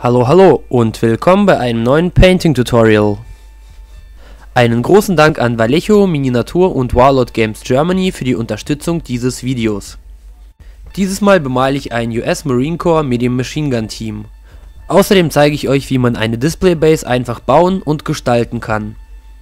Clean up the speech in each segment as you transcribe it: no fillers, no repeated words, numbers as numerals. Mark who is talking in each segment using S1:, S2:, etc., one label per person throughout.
S1: Hallo und willkommen bei einem neuen Painting Tutorial. Einen großen Dank an Vallejo, Miniatur und Warlord Games Germany für die Unterstützung dieses Videos. Dieses Mal bemale ich ein US Marine Corps Medium Machine Gun Team. Außerdem zeige ich euch, wie man eine Display Base einfach bauen und gestalten kann.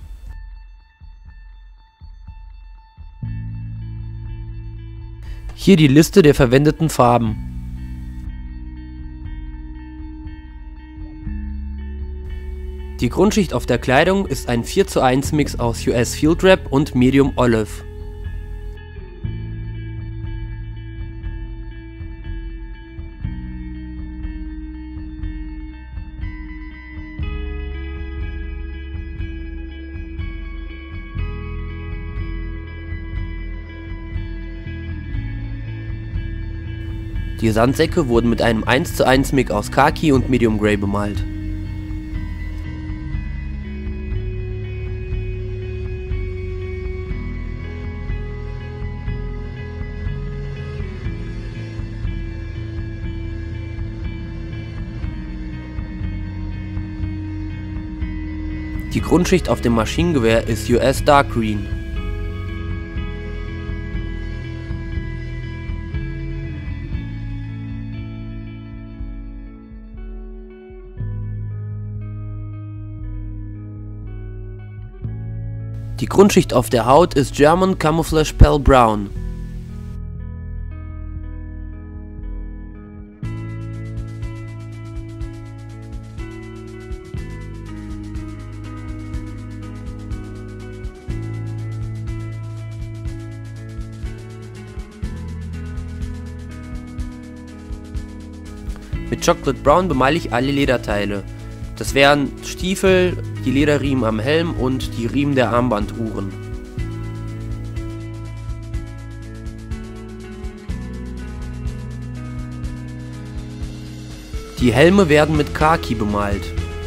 S1: Hier die Liste der verwendeten Farben. Die Grundschicht auf der Kleidung ist ein 4:1 Mix aus US Field Wrap und Medium Olive. Die Sandsäcke wurden mit einem 1:1 Mix aus Khaki und Medium Grey bemalt. Die Grundschicht auf dem Maschinengewehr ist US Dark Green. Die Grundschicht auf der Haut ist German Camouflage Pale Brown. Mit Chocolate Brown bemale ich alle Lederteile. Das wären Stiefel, die Lederriemen am Helm und die Riemen der Armbanduhren. Die Helme werden mit Khaki bemalt.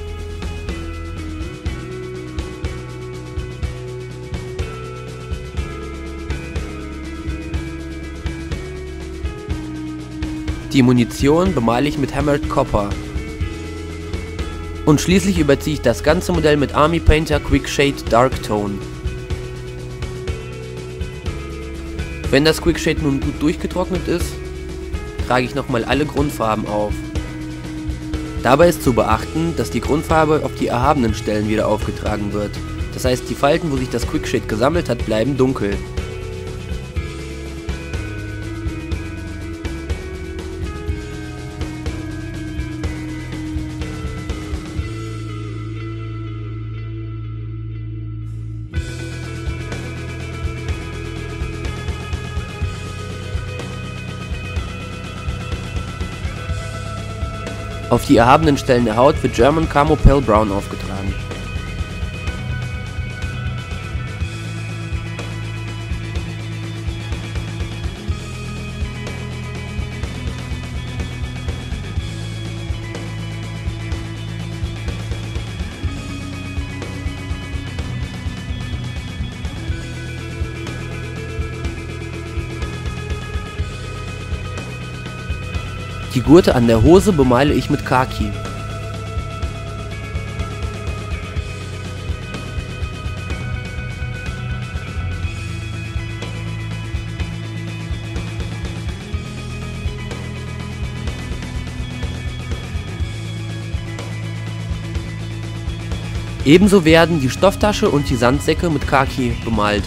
S1: Die Munition bemale ich mit Hammered Copper. Und schließlich überziehe ich das ganze Modell mit Army Painter Quick Shade Dark Tone. Wenn das Quick Shade nun gut durchgetrocknet ist, trage ich nochmal alle Grundfarben auf. Dabei ist zu beachten, dass die Grundfarbe auf die erhabenen Stellen wieder aufgetragen wird. Das heißt, die Falten, wo sich das Quick Shade gesammelt hat, bleiben dunkel. Auf die erhabenen Stellen der Haut wird German Camo Pale Brown aufgetragen. Die Gurte an der Hose bemale ich mit Khaki. Ebenso werden die Stofftasche und die Sandsäcke mit Khaki bemalt.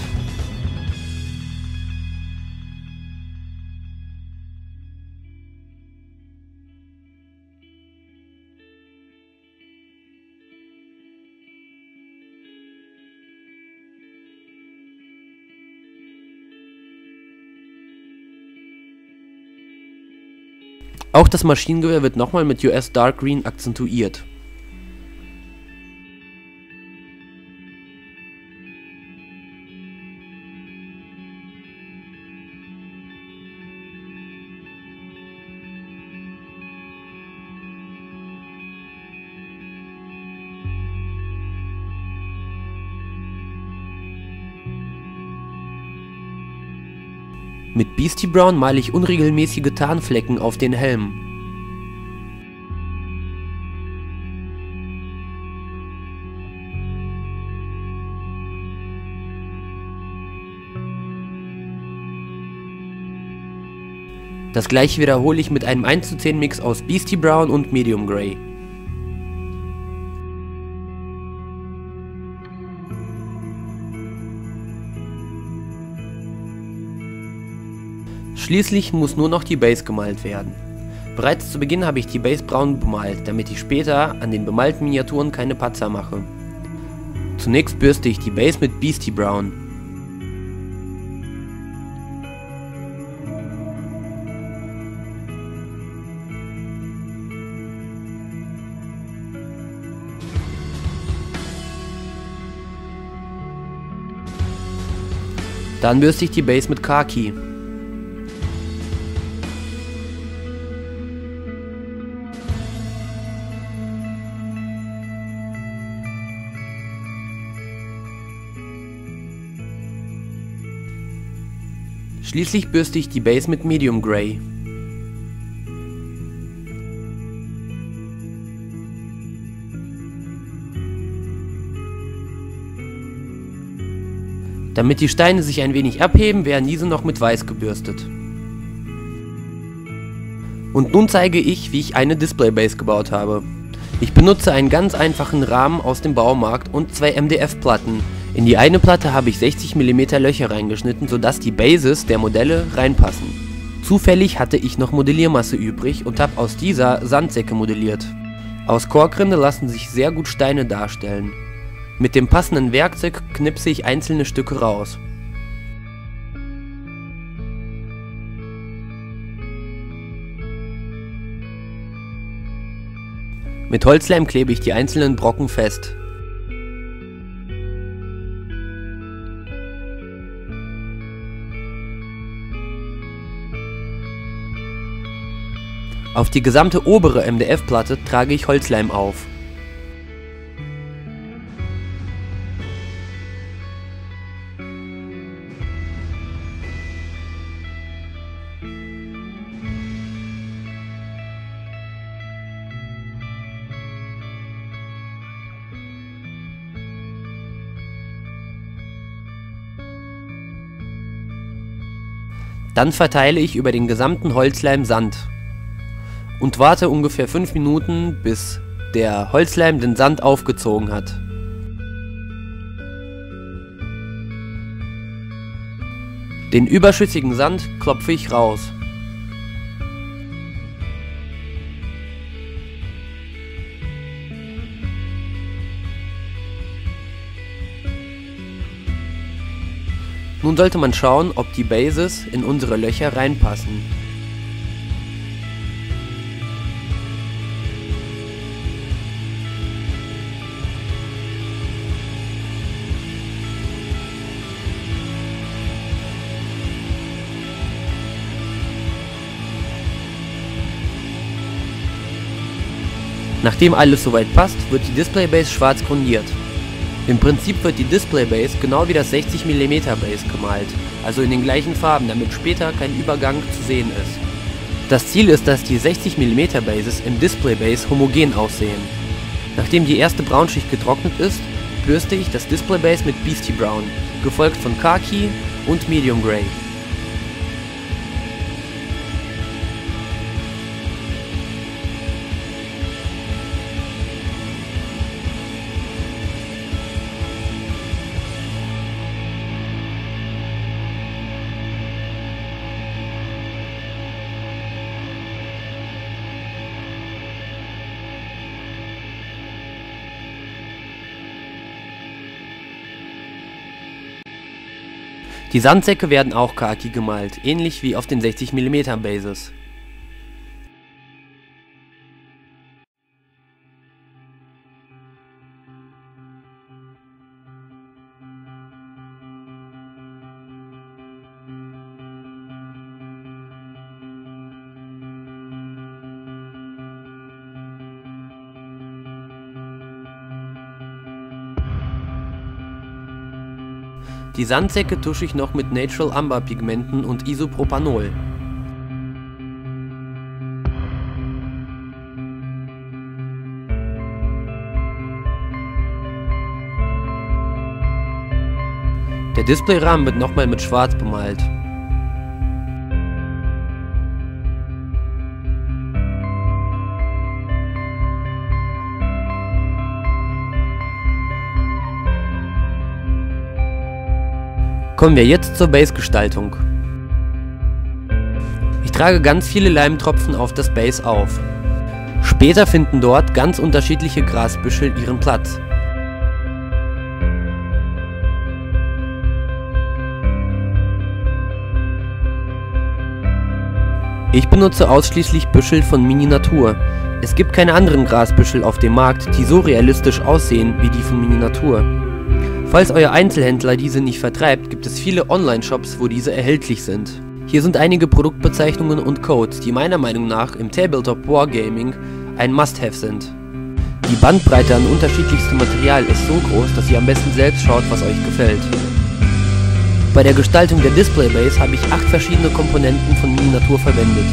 S1: Auch das Maschinengewehr wird nochmal mit US Dark Green akzentuiert. Mit Beastie Brown male ich unregelmäßige Tarnflecken auf den Helm. Das gleiche wiederhole ich mit einem 1:10 Mix aus Beastie Brown und Medium Grey. Schließlich muss nur noch die Base gemalt werden. Bereits zu Beginn habe ich die Base braun bemalt, damit ich später an den bemalten Miniaturen keine Patzer mache. Zunächst bürste ich die Base mit Beastie Brown. Dann bürste ich die Base mit Khaki. Schließlich bürste ich die Base mit Medium Grey. Damit die Steine sich ein wenig abheben, werden diese noch mit Weiß gebürstet. Und nun zeige ich, wie ich eine Display Base gebaut habe. Ich benutze einen ganz einfachen Rahmen aus dem Baumarkt und zwei MDF-Platten. In die eine Platte habe ich 60 mm Löcher reingeschnitten, sodass die Bases der Modelle reinpassen. Zufällig hatte ich noch Modelliermasse übrig und habe aus dieser Sandsäcke modelliert. Aus Korkrinde lassen sich sehr gut Steine darstellen. Mit dem passenden Werkzeug knipse ich einzelne Stücke raus. Mit Holzleim klebe ich die einzelnen Brocken fest. Auf die gesamte obere MDF-Platte trage ich Holzleim auf. Dann verteile ich über den gesamten Holzleim Sand und warte ungefähr 5 Minuten, bis der Holzleim den Sand aufgezogen hat. Den überschüssigen Sand klopfe ich raus. Nun sollte man schauen, ob die Bases in unsere Löcher reinpassen. Nachdem alles soweit passt, wird die Display Base schwarz grundiert. Im Prinzip wird die Display Base genau wie das 60 mm Base gemalt, also in den gleichen Farben, damit später kein Übergang zu sehen ist. Das Ziel ist, dass die 60 mm Bases im Display Base homogen aussehen. Nachdem die erste Braunschicht getrocknet ist, bürste ich das Display Base mit Beastie Brown, gefolgt von Khaki und Medium Grey. Die Sandsäcke werden auch Khaki gemalt, ähnlich wie auf den 60 mm Bases. Die Sandsäcke tusche ich noch mit Natural Amber Pigmenten und Isopropanol. Der Displayrahmen wird nochmal mit Schwarz bemalt. Kommen wir jetzt zur Base-Gestaltung. Ich trage ganz viele Leimtropfen auf das Base auf. Später finden dort ganz unterschiedliche Grasbüschel ihren Platz. Ich benutze ausschließlich Büschel von Mini-Natur. Es gibt keine anderen Grasbüschel auf dem Markt, die so realistisch aussehen wie die von Mini-Natur. Falls euer Einzelhändler diese nicht vertreibt, gibt es viele Online-Shops, wo diese erhältlich sind. Hier sind einige Produktbezeichnungen und Codes, die meiner Meinung nach im Tabletop Wargaming ein Must-Have sind. Die Bandbreite an unterschiedlichstem Material ist so groß, dass ihr am besten selbst schaut, was euch gefällt. Bei der Gestaltung der Displaybase habe ich 8 verschiedene Komponenten von Mini-Natur verwendet.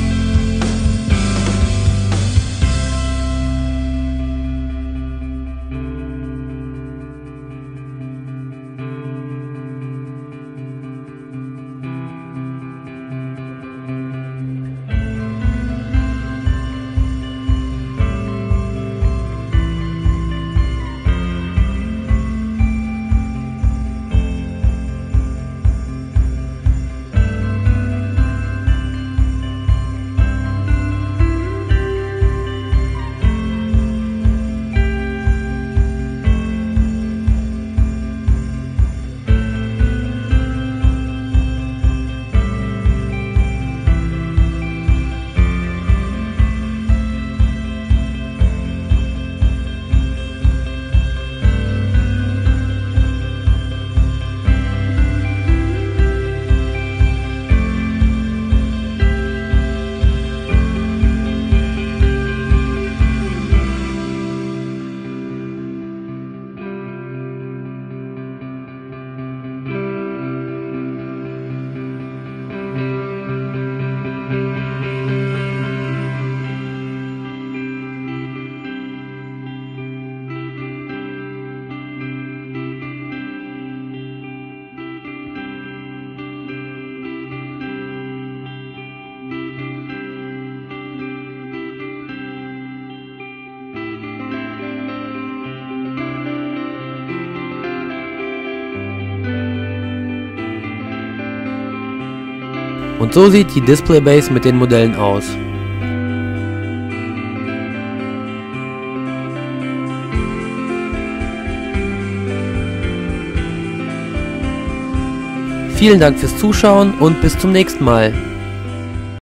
S1: Und so sieht die Displaybase mit den Modellen aus. Vielen Dank fürs Zuschauen und bis zum nächsten Mal.